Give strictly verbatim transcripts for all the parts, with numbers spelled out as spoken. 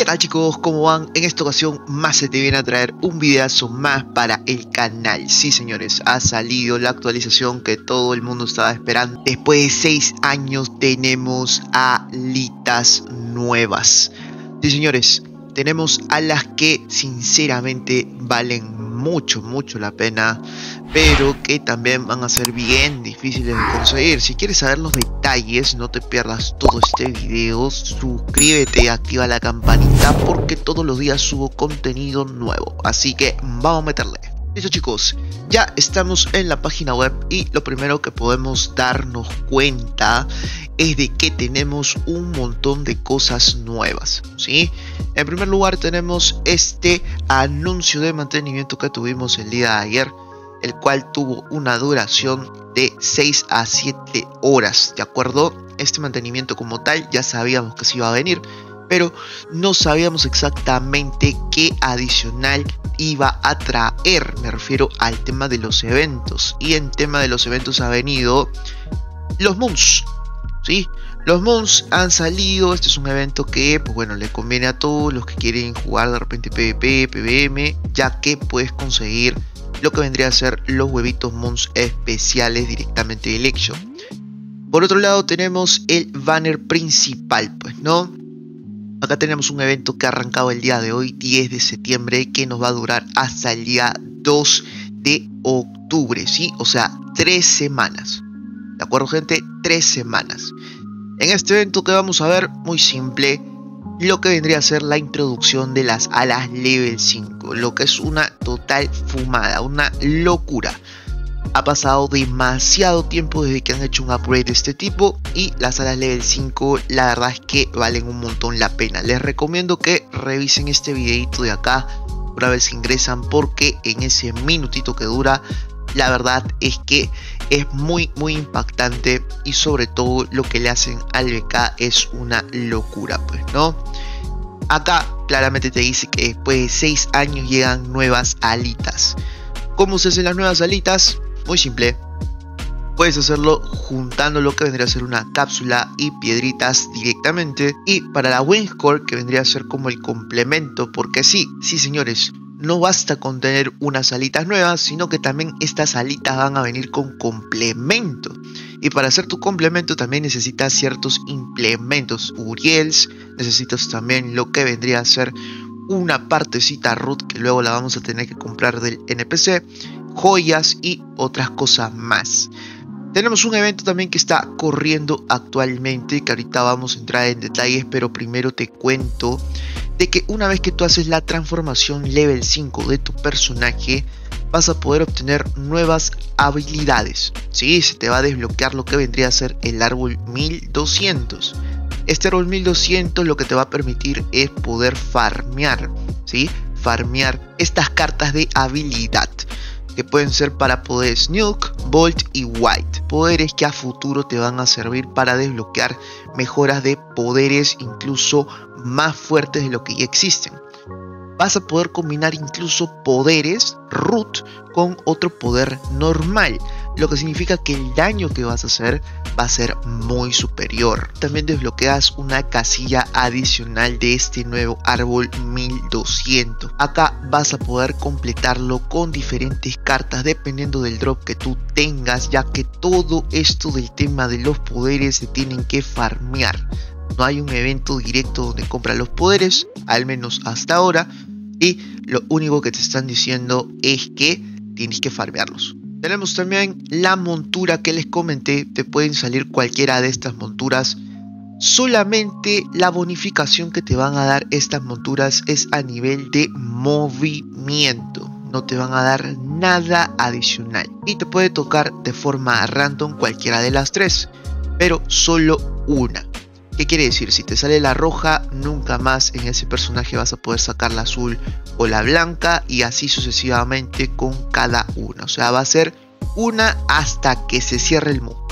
¿Qué tal, chicos? ¿Cómo van? En esta ocasión más se te viene a traer un videazo más para el canal. Sí, señores, ha salido la actualización que todo el mundo estaba esperando. Después de seis años tenemos alitas nuevas. Sí, señores, tenemos alas que sinceramente valen mucho, mucho la pena, pero que también van a ser bien difíciles de conseguir. Si quieres saber los detalles, no te pierdas todo este video, suscríbete, activa la campanita porque todos los días subo contenido nuevo, así que vamos a meterle. Listo, chicos, ya estamos en la página web y lo primero que podemos darnos cuenta es de que tenemos un montón de cosas nuevas, ¿sí? En primer lugar tenemos este anuncio de mantenimiento que tuvimos el día de ayer, el cual tuvo una duración de seis a siete horas, ¿de acuerdo? Este mantenimiento como tal ya sabíamos que se iba a venir, pero no sabíamos exactamente qué adicional iba a traer. Me refiero al tema de los eventos, y en tema de los eventos ha venido los moons, ¿sí? Los moons han salido. Este es un evento que, pues bueno, le conviene a todos los que quieren jugar de repente PvP, PvM, ya que puedes conseguir lo que vendría a ser los huevitos moons especiales directamente de Election. Por otro lado tenemos el banner principal, pues no. Acá tenemos un evento que ha arrancado el día de hoy, diez de septiembre, que nos va a durar hasta el día dos de octubre, ¿sí? O sea, tres semanas. ¿De acuerdo, gente? Tres semanas. En este evento que vamos a ver, muy simple, lo que vendría a ser la introducción de las alas level cinco, lo que es una total fumada, una locura. Ha pasado demasiado tiempo desde que han hecho un upgrade de este tipo y las alas level cinco la verdad es que valen un montón la pena. Les recomiendo que revisen este videito de acá una vez que ingresan, porque en ese minutito que dura la verdad es que es muy muy impactante, y sobre todo lo que le hacen al B K es una locura, pues, ¿no? Acá claramente te dice que después de seis años llegan nuevas alitas. ¿Cómo se hacen las nuevas alitas? Muy simple. Puedes hacerlo juntando lo que vendría a ser una cápsula y piedritas directamente. Y para la Wingscore, que vendría a ser como el complemento, porque sí, sí señores, no basta con tener unas alitas nuevas, sino que también estas alitas van a venir con complemento. Y para hacer tu complemento también necesitas ciertos implementos. Uriels, necesitas también lo que vendría a ser una partecita root, que luego la vamos a tener que comprar del N P C, joyas y otras cosas más. Tenemos un evento también que está corriendo actualmente, que ahorita vamos a entrar en detalles, pero primero te cuento de que una vez que tú haces la transformación level cinco de tu personaje, vas a poder obtener nuevas habilidades, ¿sí? Se te va a desbloquear lo que vendría a ser el árbol mil doscientos. Este árbol mil doscientos lo que te va a permitir es poder farmear, ¿sí? Farmear estas cartas de habilidad, que pueden ser para poderes Nuke, Bolt y White. Poderes que a futuro te van a servir para desbloquear mejoras de poderes incluso más fuertes de lo que ya existen. Vas a poder combinar incluso poderes root con otro poder normal, lo que significa que el daño que vas a hacer va a ser muy superior. También desbloqueas una casilla adicional de este nuevo árbol mil doscientos. Acá vas a poder completarlo con diferentes cartas dependiendo del drop que tú tengas, ya que todo esto del tema de los poderes se tienen que farmear. No hay un evento directo donde compras los poderes, al menos hasta ahora, y lo único que te están diciendo es que tienes que farmearlos. Tenemos también la montura que les comenté. Te pueden salir cualquiera de estas monturas. Solamente la bonificación que te van a dar estas monturas es a nivel de movimiento. No te van a dar nada adicional. Y te puede tocar de forma random cualquiera de las tres, pero solo una. ¿Qué quiere decir? Si te sale la roja, nunca más en ese personaje vas a poder sacar la azul o la blanca, y así sucesivamente con cada una. O sea, va a ser una hasta que se cierre el mundo.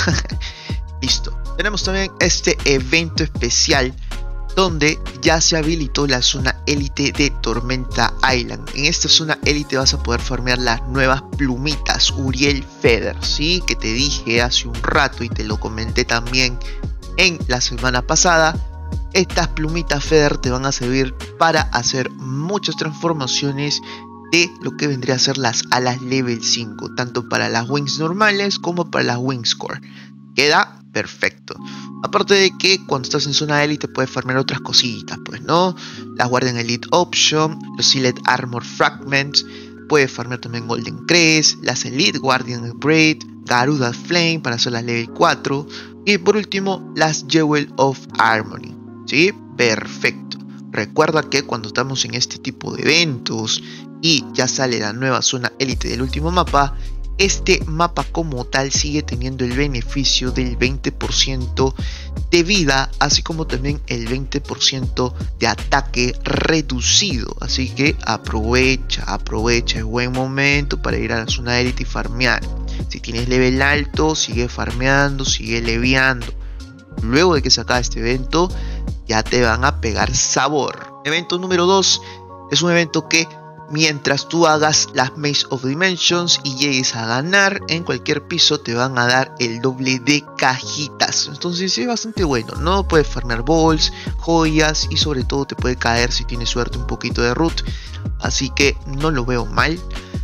Listo. Tenemos también este evento especial donde ya se habilitó la zona élite de Tormenta Island. En esta zona élite vas a poder farmear las nuevas plumitas Uriel Feather, ¿sí? Que te dije hace un rato y te lo comenté también en la semana pasada. Estas plumitas Feather te van a servir para hacer muchas transformaciones de lo que vendría a ser las alas level cinco, tanto para las wings normales como para las wings core. Queda perfecto. Aparte de que cuando estás en zona élite puedes farmear otras cositas, pues, ¿no? Las Guardian Elite Option, los Sealed Armor Fragments, puedes farmear también Golden Crest, las Elite Guardian Braid, Garuda Flame para hacer las level cuatro y por último las Jewel of Harmony, ¿sí? Perfecto. Recuerda que cuando estamos en este tipo de eventos y ya sale la nueva zona élite del último mapa, este mapa como tal sigue teniendo el beneficio del veinte por ciento de vida, así como también el veinte por ciento de ataque reducido. Así que aprovecha, aprovecha, es buen momento para ir a la zona élite y farmear. Si tienes level alto, sigue farmeando, sigue leveando. Luego de que se acabe este evento, ya te van a pegar sabor. Evento número dos es un evento que mientras tú hagas las Maze of Dimensions y llegues a ganar en cualquier piso, te van a dar el doble de cajitas. Entonces es bastante bueno, ¿no? Puedes farmear balls, joyas y sobre todo te puede caer, si tienes suerte, un poquito de root. Así que no lo veo mal.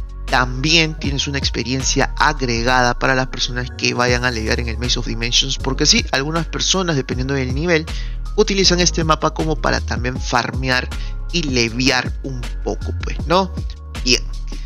También tienes una experiencia agregada para las personas que vayan a levear en el Maze of Dimensions, porque sí, algunas personas, dependiendo del nivel, utilizan este mapa como para también farmear y leviar un poco, pues, ¿no? Bien.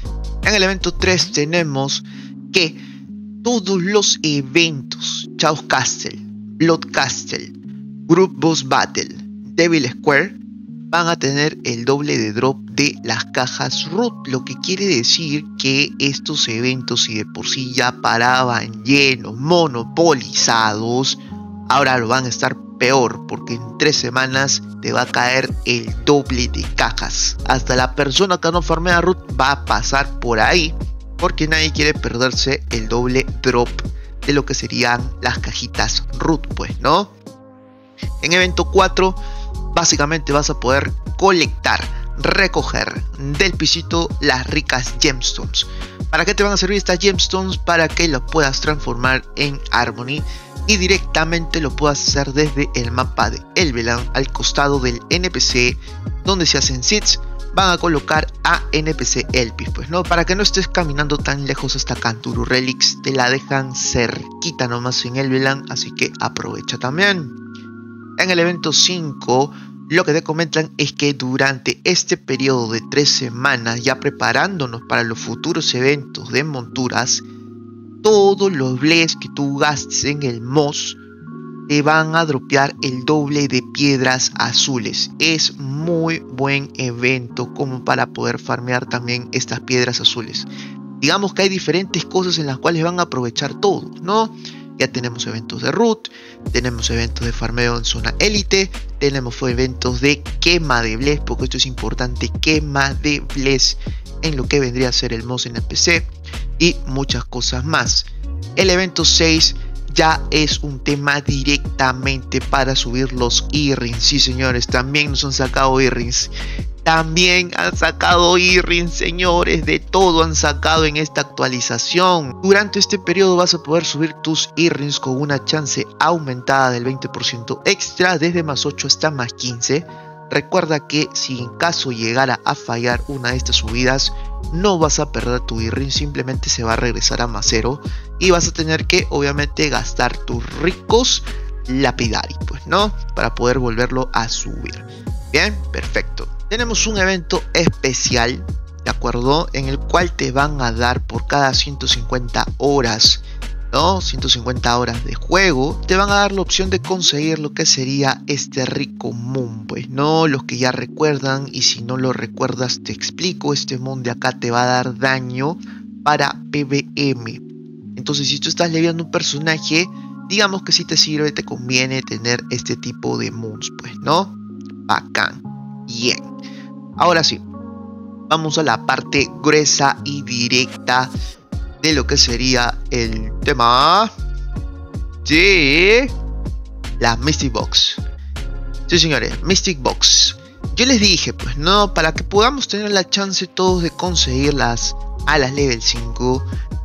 En el evento tres tenemos que todos los eventos Chaos Castle, Blood Castle, Group Boss Battle, Devil Square van a tener el doble de drop de las cajas root, lo que quiere decir que estos eventos, si de por sí ya paraban llenos, monopolizados, ahora lo van a estar peor, porque en tres semanas te va a caer el doble de cajas. Hasta la persona que no farmea root va a pasar por ahí, porque nadie quiere perderse el doble drop de lo que serían las cajitas root, pues, ¿no? En evento cuatro básicamente vas a poder colectar, recoger del pisito las ricas gemstones. ¿Para qué te van a servir estas gemstones? Para que lo puedas transformar en Harmony y directamente lo puedas hacer desde el mapa de Elveland, al costado del N P C donde se hacen seeds. Van a colocar a N P C Elpis, pues, ¿no? Para que no estés caminando tan lejos hasta Canturu Relics, te la dejan cerquita nomás en Elveland, así que aprovecha también. En el evento cinco, lo que te comentan es que durante este periodo de tres semanas, ya preparándonos para los futuros eventos de monturas, todos los bless que tú gastes en el Moss te van a dropear el doble de piedras azules. Es muy buen evento como para poder farmear también estas piedras azules. Digamos que hay diferentes cosas en las cuales van a aprovechar todo, ¿no? Ya tenemos eventos de root, tenemos eventos de farmeo en zona élite, tenemos eventos de quema de bless, porque esto es importante, quema de bless en lo que vendría a ser el Moss N P C y muchas cosas más. El evento seis ya es un tema directamente para subir los earrings. Sí, señores, también nos han sacado earrings. También han sacado earrings, señores, de todo han sacado en esta actualización. Durante este periodo vas a poder subir tus earrings con una chance aumentada del veinte por ciento extra, desde más ocho hasta más quince. Recuerda que si en caso llegara a fallar una de estas subidas, no vas a perder tu earring, simplemente se va a regresar a más cero y vas a tener que obviamente gastar tus ricos lapidari, pues, ¿no? Para poder volverlo a subir. Bien, perfecto. Tenemos un evento especial, ¿de acuerdo? En el cual te van a dar por cada ciento cincuenta horas, ¿no? ciento cincuenta horas de juego, te van a dar la opción de conseguir lo que sería este rico moon, pues, ¿no? Los que ya recuerdan, y si no lo recuerdas te explico, este moon de acá te va a dar daño para P V M. Entonces, si tú estás leviando un personaje, digamos que si te sirve, te conviene tener este tipo de moons, pues, ¿no? Bacán. Bien. Ahora sí, vamos a la parte gruesa y directa de lo que sería el tema de la Mystic Box. Sí, señores, Mystic Box. Yo les dije, pues, no, para que podamos tener la chance todos de conseguir las alas level cinco,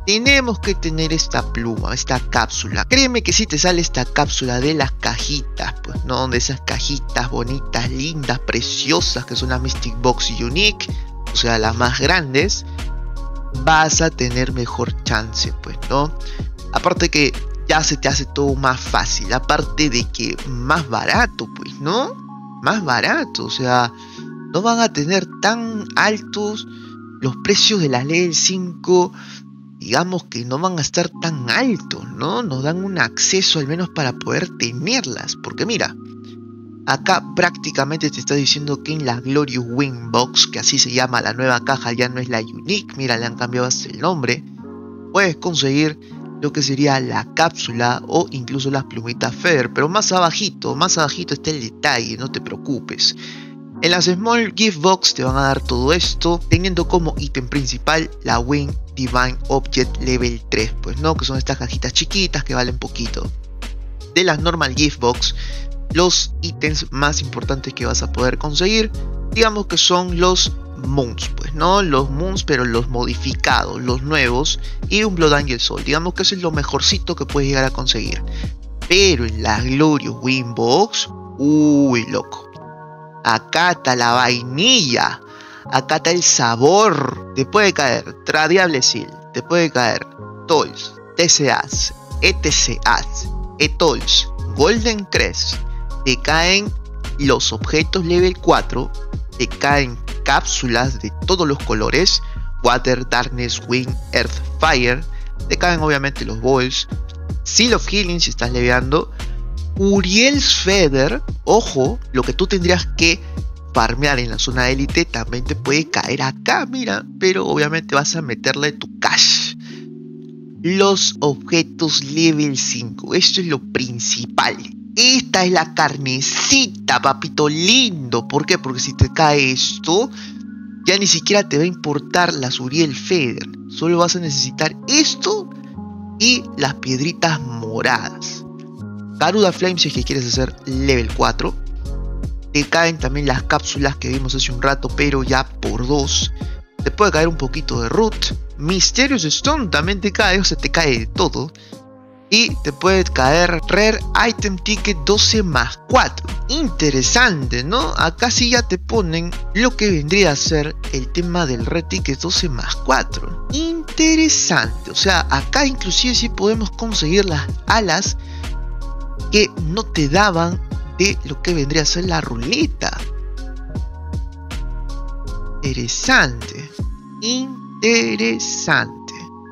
tenemos que tener esta pluma, esta cápsula. Créeme que si te sale esta cápsula de las cajitas, pues no, de esas cajitas bonitas, lindas, preciosas, que son las Mystic Box Unique, o sea, las más grandes, vas a tener mejor chance, pues, ¿no? Aparte que ya se te hace todo más fácil, aparte de que más barato, pues, ¿no? Más barato, o sea, no van a tener tan altos los precios de las Level cinco, digamos que no van a estar tan altos, ¿no? Nos dan un acceso al menos para poder tenerlas, porque mira, acá prácticamente te está diciendo que en la Glorious Wing Box, que así se llama la nueva caja, ya no es la Unique, mira, le han cambiado hasta el nombre, puedes conseguir lo que sería la cápsula o incluso las plumitas Feather, pero más abajito, más abajito está el detalle, no te preocupes. En las Small Gift Box te van a dar todo esto, teniendo como ítem principal la Wing Divine Object Level tres, pues no, que son estas cajitas chiquitas que valen poquito. De las Normal Gift Box, los ítems más importantes que vas a poder conseguir, digamos que son los Moons, pues no, los Moons pero los modificados, los nuevos, y un Blood Angel Soul, digamos que eso es lo mejorcito que puedes llegar a conseguir. Pero en la Glorious Wing Box, uy loco, acá está la vainilla, acá está el sabor. Te puede caer Tradiable Seal, te puede caer Toys, T C As, E T C As, E-Toys, Golden Crest, te caen los objetos level cuatro, te caen cápsulas de todos los colores, Water, Darkness, Wind, Earth, Fire, te caen obviamente los Balls, Seal of Healing si estás leveando, Uriel's Feather, ojo, lo que tú tendrías que farmear en la zona élite también te puede caer acá, mira, pero obviamente vas a meterle tu cash. Los objetos level cinco, esto es lo principal. Esta es la carnecita, papito lindo. ¿Por qué? Porque si te cae esto, ya ni siquiera te va a importar la Uriel Feather. Solo vas a necesitar esto y las piedritas moradas. Garuda Flame si es que quieres hacer level cuatro. Te caen también las cápsulas que vimos hace un rato, pero ya por dos. Te puede caer un poquito de Root. Mysterious Stone también te cae, o sea, te cae de todo. Y te puede caer Rare Item Ticket doce más cuatro. Interesante, ¿no? Acá sí ya te ponen lo que vendría a ser el tema del Rare Ticket doce más cuatro. Interesante, o sea, acá inclusive sí podemos conseguir las alas que no te daban de lo que vendría a ser la ruleta. Interesante. Interesante.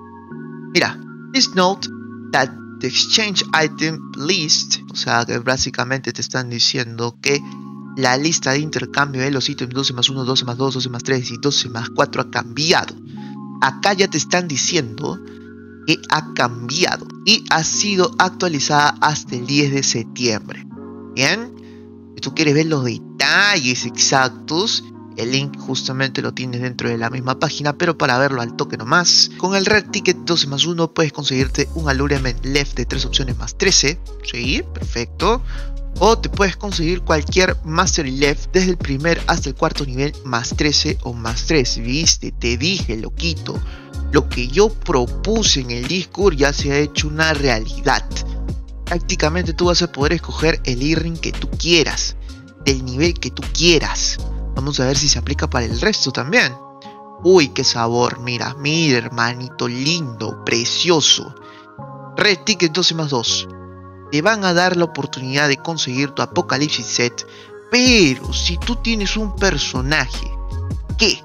Mira, please note that the exchange item list, o sea que básicamente te están diciendo que la lista de intercambio de los ítems doce más uno, doce más dos, doce más tres y doce más cuatro ha cambiado. Acá ya te están diciendo que ha cambiado y ha sido actualizada hasta el diez de septiembre. Bien, si tú quieres ver los detalles exactos, el link justamente lo tienes dentro de la misma página, pero para verlo al toque nomás. Con el Rare Ticket doce más uno puedes conseguirte un Allurement Left de tres opciones más trece. Sí, perfecto. O te puedes conseguir cualquier Mastery Left desde el primer hasta el cuarto nivel más trece o más tres. Viste, te dije, loquito. Lo que yo propuse en el Discord ya se ha hecho una realidad. Prácticamente tú vas a poder escoger el earring que tú quieras, del nivel que tú quieras. Vamos a ver si se aplica para el resto también. Uy, qué sabor, mira, mira hermanito lindo, precioso. Red Ticket doce más dos. Te van a dar la oportunidad de conseguir tu Apocalipsis Set. Pero si tú tienes un personaje que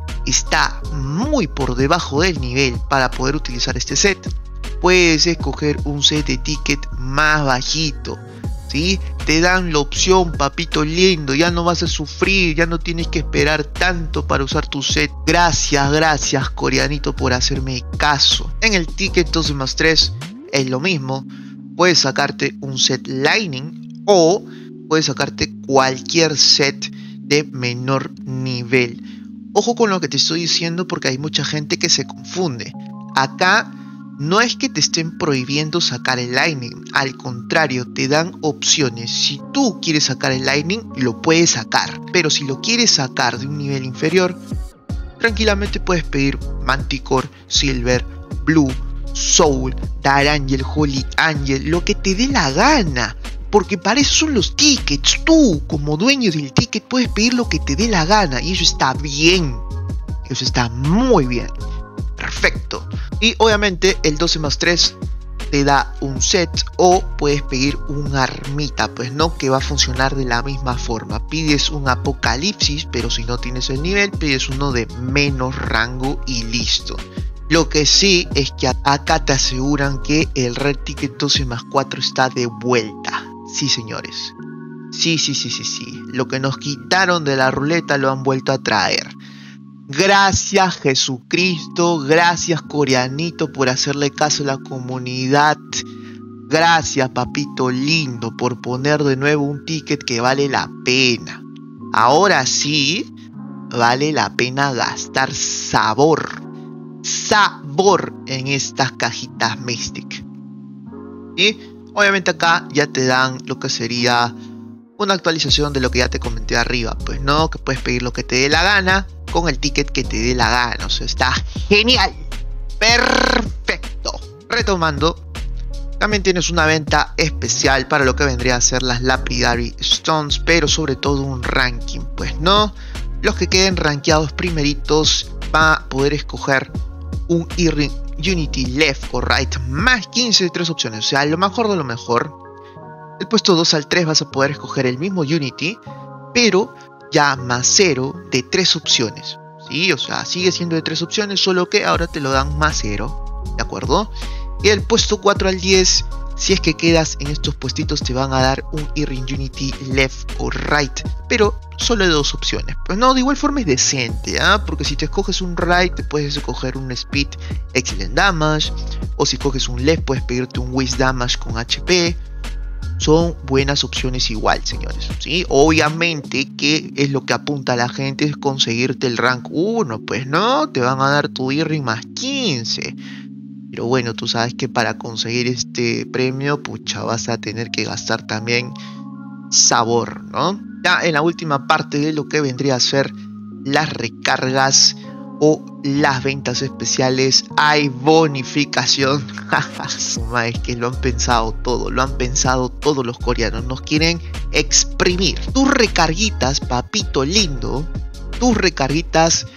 está muy por debajo del nivel para poder utilizar este set, puedes escoger un set de ticket más bajito. ¿Sí? Te dan la opción, papito lindo, ya no vas a sufrir, ya no tienes que esperar tanto para usar tu set. Gracias, gracias coreanito por hacerme caso. En el ticket doce más tres es lo mismo, puedes sacarte un set Lightning o puedes sacarte cualquier set de menor nivel. Ojo con lo que te estoy diciendo porque hay mucha gente que se confunde. Acá no es que te estén prohibiendo sacar el Lightning, al contrario, te dan opciones. Si tú quieres sacar el Lightning, lo puedes sacar, pero si lo quieres sacar de un nivel inferior, tranquilamente puedes pedir Manticore, Silver, Blue Soul, Dark Angel, Holy Angel, lo que te dé la gana. Porque para eso son los tickets. Tú, como dueño del ticket, puedes pedir lo que te dé la gana. Y eso está bien. Eso está muy bien. Perfecto. Y obviamente el doce más tres te da un set, o puedes pedir un armita, pues no, que va a funcionar de la misma forma. Pides un apocalipsis, pero si no tienes el nivel, pides uno de menos rango y listo. Lo que sí es que acá te aseguran que el Red Ticket doce más cuatro está de vuelta. Sí, señores. Sí, sí, sí, sí, sí. Lo que nos quitaron de la ruleta lo han vuelto a traer. Gracias Jesucristo, gracias Coreanito por hacerle caso a la comunidad. Gracias papito lindo por poner de nuevo un ticket que vale la pena. Ahora sí, vale la pena gastar sabor. Sabor en estas cajitas Mystic. Y obviamente acá ya te dan lo que sería una actualización de lo que ya te comenté arriba. Pues no, que puedes pedir lo que te dé la gana con el ticket que te dé la gana. O sea, está genial. Perfecto. Retomando, también tienes una venta especial para lo que vendría a ser las Lapidary Stones, pero sobre todo un ranking. Pues no, los que queden rankeados primeritos van a poder escoger un earring Unity left o right más quince de tres opciones. O sea, lo mejor de lo mejor. El puesto dos al tres vas a poder escoger el mismo Unity, pero ya más cero de tres opciones. Sí, o sea, sigue siendo de tres opciones, solo que ahora te lo dan más cero. ¿De acuerdo? Y el puesto cuatro al diez, si es que quedas en estos puestitos, te van a dar un earring Unity left o right, pero solo de dos opciones. Pues no, de igual forma es decente, ¿eh? Porque si te escoges un right, te puedes escoger un speed excellent damage, o si coges un left, puedes pedirte un waste damage con H P. Son buenas opciones igual, señores. ¿Sí? Obviamente que es lo que apunta a la gente, es conseguirte el rank uno. Pues no, te van a dar tu earring más quince. Pero bueno, tú sabes que para conseguir este premio, pucha, vas a tener que gastar también sabor, ¿no? Ya en la última parte de lo que vendría a ser las recargas o las ventas especiales, hay bonificación. Es que lo han pensado todo, lo han pensado todos los coreanos. Nos quieren exprimir. Tus recarguitas, papito lindo, tus recarguitas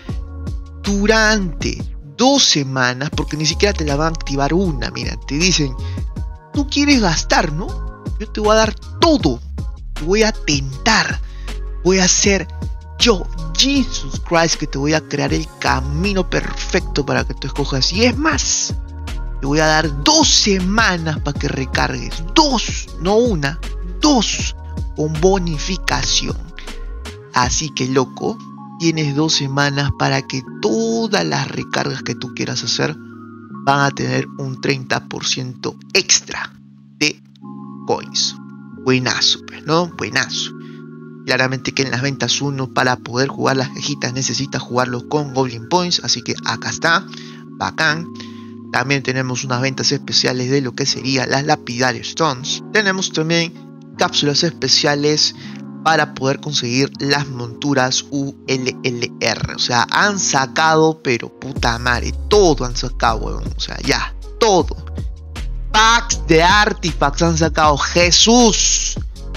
durante dos semanas, porque ni siquiera te la van a activar una. Mira, te dicen, tú quieres gastar, ¿no? Yo te voy a dar todo. Te voy a tentar. Voy a hacer yo, Jesus Christ, que te voy a crear el camino perfecto para que tú escojas. Y es más, te voy a dar dos semanas para que recargues. Dos, no una, dos, con bonificación. Así que, loco, tienes dos semanas para que todas las recargas que tú quieras hacer van a tener un treinta por ciento extra de coins. Buenazo, pues, ¿no? Buenazo. Claramente que en las ventas uno, para poder jugar las cajitas, necesitas jugarlo con Goblin Points. Así que acá está. Bacán. También tenemos unas ventas especiales de lo que sería las Lapidary Stones. Tenemos también cápsulas especiales para poder conseguir las monturas U L L R. O sea, han sacado, pero puta madre, todo han sacado, weón. O sea, ya, todo. Packs de artifacts han sacado. Jesús.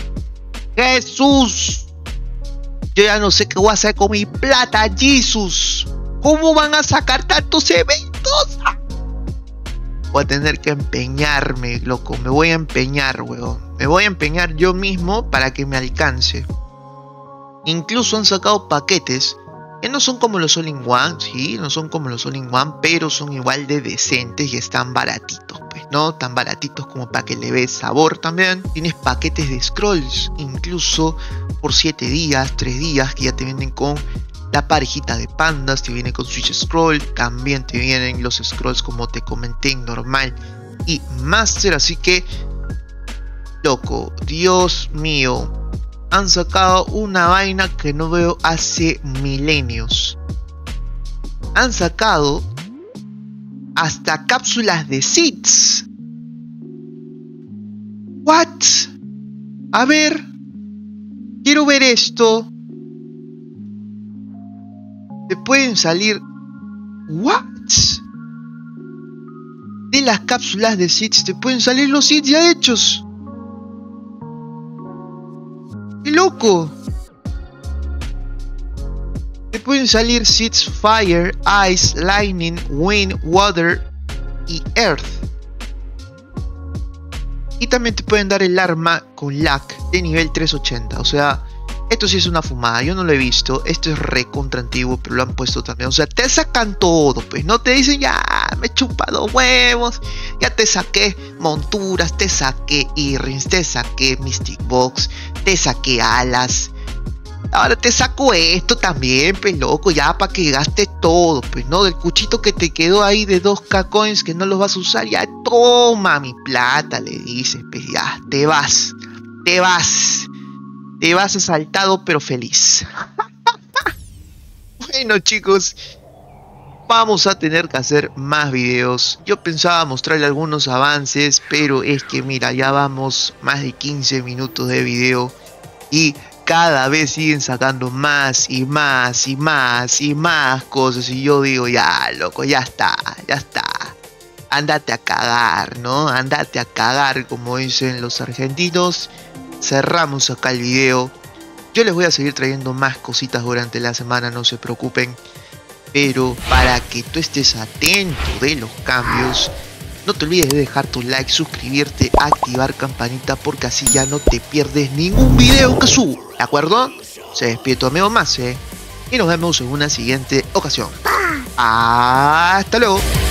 Jesús. Yo ya no sé qué voy a hacer con mi plata, Jesús. ¿Cómo van a sacar tantos eventos? Voy a tener que empeñarme, loco. Me voy a empeñar, weón. Me voy a empeñar yo mismo para que me alcance. Incluso han sacado paquetes que no son como los All-in-One, sí, no son como los All-in-One, pero son igual de decentes y están baratitos, pues, ¿no? Tan baratitos como para que le veas sabor también. Tienes paquetes de scrolls, incluso por siete días, tres días, que ya te vienen con la parejita de pandas, te viene con Switch Scroll, también te vienen los scrolls como te comenté en normal y Master, así que, loco, Dios mío. Han sacado una vaina que no veo hace milenios. Han sacado hasta cápsulas de seeds. What? A ver, quiero ver esto. Te pueden salir. What? de las cápsulas de seeds te pueden salir los seeds ya hechos. ¡Qué loco! Te pueden salir seeds fire, ice, lightning, wind, water y earth. Y también te pueden dar el arma con lac de nivel trescientos ochenta. O sea, esto sí es una fumada. Yo no lo he visto. Esto es recontra antiguo, pero lo han puesto también. O sea, te sacan todo, pues. No te dicen, ya, me he chupado huevos. Ya te saqué monturas, te saqué earrings, te saqué Mystic Box, te saqué alas. Ahora te saco esto también, pues loco, ya para que gastes todo, pues no, del cuchito que te quedó ahí de dos K coins que no los vas a usar, ya toma mi plata, le dices, pues ya, te vas, te vas, te vas asaltado pero feliz. Bueno chicos, vamos a tener que hacer más videos. Yo pensaba mostrarle algunos avances, pero es que mira, ya vamos más de quince minutos de video y cada vez siguen sacando más y más y más y más cosas. Y yo digo, ya, loco, ya está, ya está. Ándate a cagar, ¿no? Ándate a cagar, como dicen los argentinos. Cerramos acá el video. Yo les voy a seguir trayendo más cositas durante la semana, no se preocupen. Pero para que tú estés atento de los cambios, no te olvides de dejar tu like, suscribirte, activar campanita, porque así ya no te pierdes ningún video que subo, ¿de acuerdo? Se despide tu amigo Mase y nos vemos en una siguiente ocasión. Hasta luego.